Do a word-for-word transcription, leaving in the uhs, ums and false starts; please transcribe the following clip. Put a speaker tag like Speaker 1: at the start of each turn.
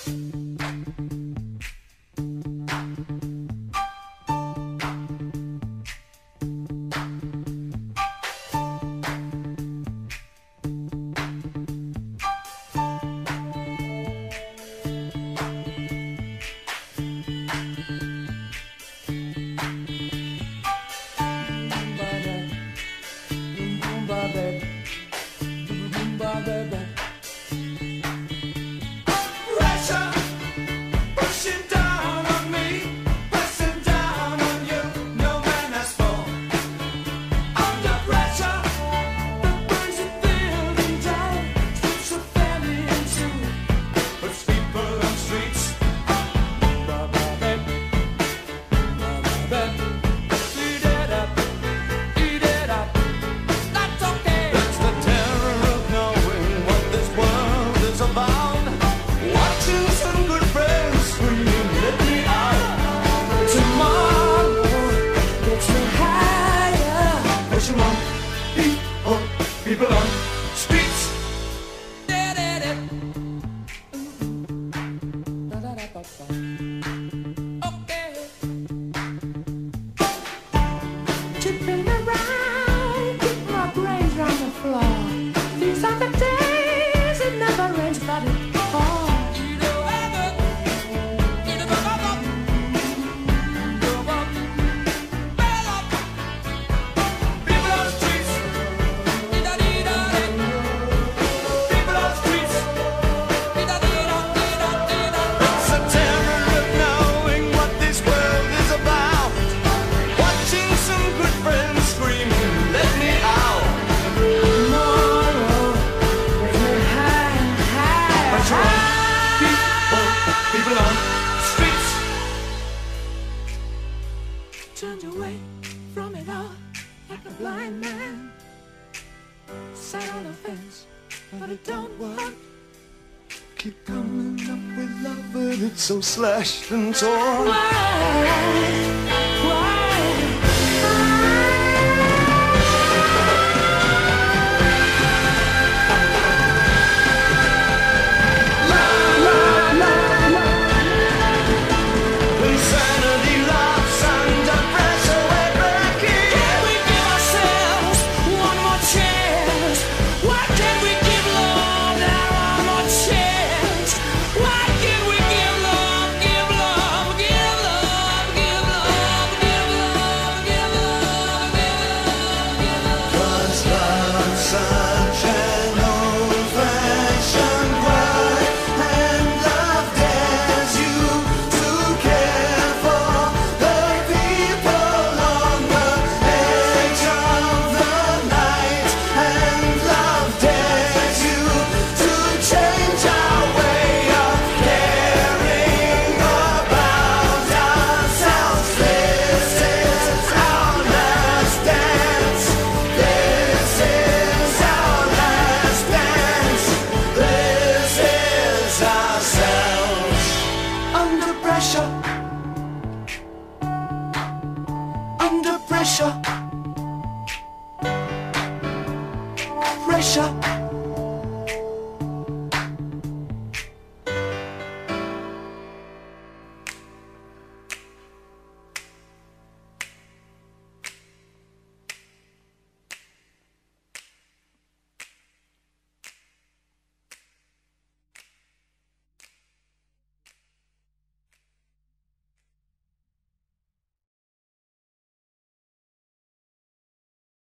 Speaker 1: People on streets. Okay. Tripping around, keep my brains round the floor. These are the days it never rains, but it falls. Turned away from it all like a blind man. Sat on the fence, but it don't work.
Speaker 2: Keep coming up with love, but it's so slashed and torn.
Speaker 1: Why? Why?
Speaker 2: Under pressure.